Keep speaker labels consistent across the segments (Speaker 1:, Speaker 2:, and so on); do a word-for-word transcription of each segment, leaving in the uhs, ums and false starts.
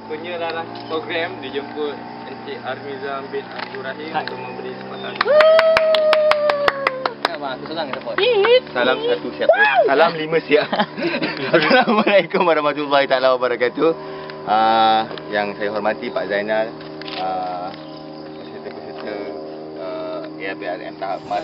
Speaker 1: berlakunya dalam program dijemput Encik Armizam bin Abdul Rahim untuk memberi kesempatan.
Speaker 2: Abang, aku seorang support.
Speaker 3: Salam satu siap. Salam lima siap. Assalamualaikum warahmatullahi taala wabarakatuh. Uh, yang saya hormati Pak Zainal, uh, peserta-peserta uh, A R B R M tahap emas.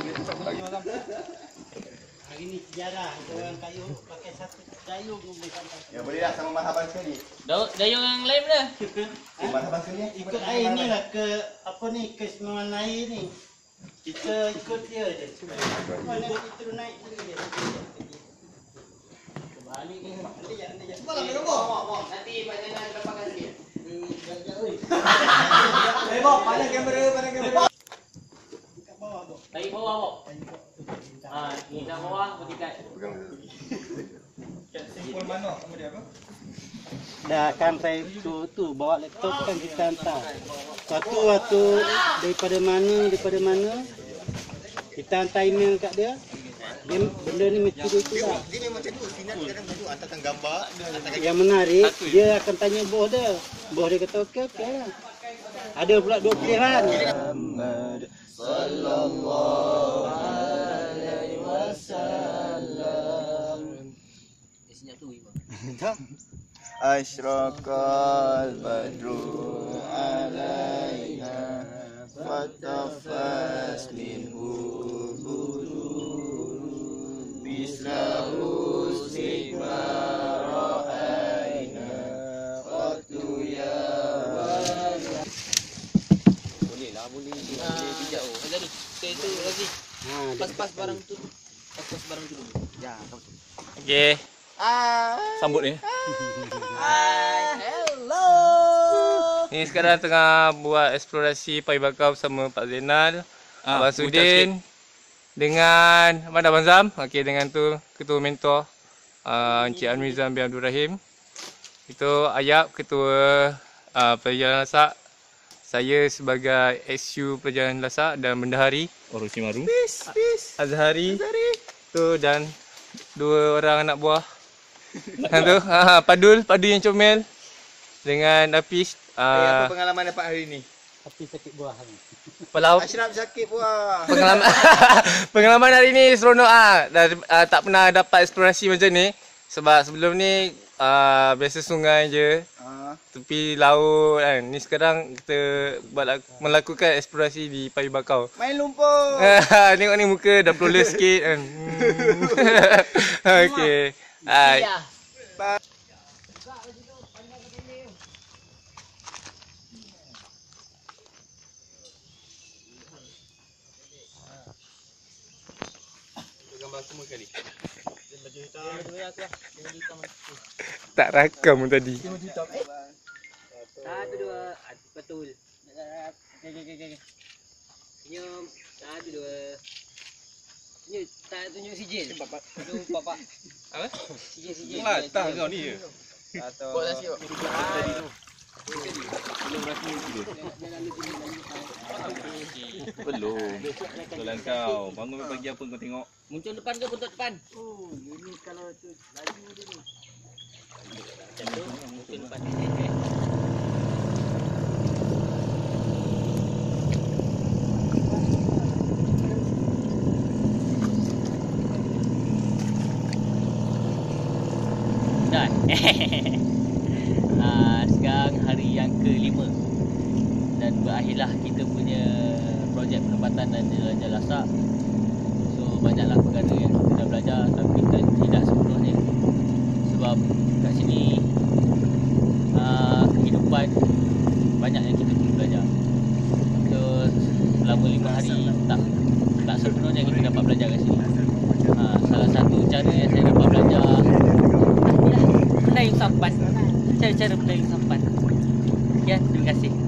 Speaker 4: Hari ni sejarah orang kayu pakai satu dayung boleh sampai.
Speaker 3: Ya bolehlah sama marhaban sekali.
Speaker 2: Dah dayung yang lain dah.
Speaker 3: Eh, marhaban sekali.
Speaker 4: Ikut air ni lah ke apa ni kesemuan air ni. Kita ikut dia je. Mana kita naik dulu dia. Balik ni. Nanti ya, nanti ya. Bawa ke nombor.
Speaker 2: Nanti Pak Zainal dapatkan sikit.
Speaker 4: Jap-jap oi. Eh, Bob, pandang kamera, pandang kamera. Kat bawah, Bob.
Speaker 2: Tarik bawah, Bob. Ah, ni kat bawah bertikat.
Speaker 3: Pegang dulu.
Speaker 1: Simpul mana? Nama dia apa?
Speaker 4: Dah kan saya tu tu bawa laptop kan kita hantar. Satu waktu daripada mana daripada mana kita hantar email kat dia. Dia benda ni mesti dia tu lah.
Speaker 3: Dia memang macam tu. Sinar kadang dulu hantarkan gambar.
Speaker 4: Yang menarik dia akan tanya bos dia. Bos dia kata okey okey lah. Ada pula dua pilihan. Muhammad sallallahu alaihi wasallam.
Speaker 2: Senyap tu Imam.
Speaker 3: Asyraqal badru alaina fatafas minhu huduru bislahu sigma ra'aina qatu ya
Speaker 2: Boleh lah, boleh. Boleh bijak oh. Macam ni. Kita itu lagi.
Speaker 4: Ha,
Speaker 2: Pas-pas barang tu. Pas-pas barang tu dulu.
Speaker 4: ya.
Speaker 1: Okey. Sambut ni.
Speaker 2: Hai. Hello.
Speaker 1: Ni sekarang tengah buat eksplorasi paya bakau bersama Pak Zainal,
Speaker 5: Ah,
Speaker 1: Abang Sudin dengan mana Abang Zam. Okey, dengan tu ketua mentor uh, Encik Armizam bin Abdul Rahim. Itu Ayab, ketua uh, pelajaran lasak. Saya sebagai S U pelajaran lasak dan bendahari
Speaker 5: Orang Simaru.
Speaker 1: Azhari. Tu dan dua orang anak buah. Yang tu, ha, Padul, Padu yang comel dengan Hafiz.
Speaker 3: Apa
Speaker 1: Uh,
Speaker 3: pengalaman dapat hari ni?
Speaker 4: Tapi sakit buah ni.
Speaker 1: Pelau
Speaker 3: Ashraf sakit buah.
Speaker 1: pengalaman pengalaman hari ni seronok ah. Dah uh, tak pernah dapat eksplorasi macam ni sebab sebelum ni uh, biasa sungai je,
Speaker 3: Ah,
Speaker 1: tepi laut kan. Ni sekarang kita buat melakukan eksplorasi di paya bakau.
Speaker 3: main lumpur.
Speaker 1: Tengok ni muka dah proles sikit kan. Okey. Hai.
Speaker 3: Gambar semua kali.
Speaker 1: Tak rakam tadi.
Speaker 2: Satu dua. Betul. Okey okey okey. Senyum. Satu dua. Senyum. Tak tunjuk sijil. Tunjuk bapak.
Speaker 1: Apa?
Speaker 2: Sijil sijil.
Speaker 5: Latah kau ni je.
Speaker 1: Atau
Speaker 2: Buat nasi kau.
Speaker 5: Belum. Soalan kau. Bangun pagi apa kau tengok?
Speaker 2: Muncul depan ke buntut depan?
Speaker 4: Oh, ini kalau tu laju dia ni.
Speaker 2: Macam tu. Muncul depan. Dah. uh, sekarang hari yang kelima dan berakhirlah kita punya projek penempatan dan jelajah lasak. So banyaklah perkara yang kita dah belajar tapi tidak sepenuhnya sebab kat sini uh, kehidupan banyak yang kita perlu belajar. So selama lima hari tak tak sepenuhnya kita dapat belajar kat sini. Uh, salah satu cara yang saya dapat belajar mendayung sampan. Cara-cara mendayung sampan. Ya, terima kasih.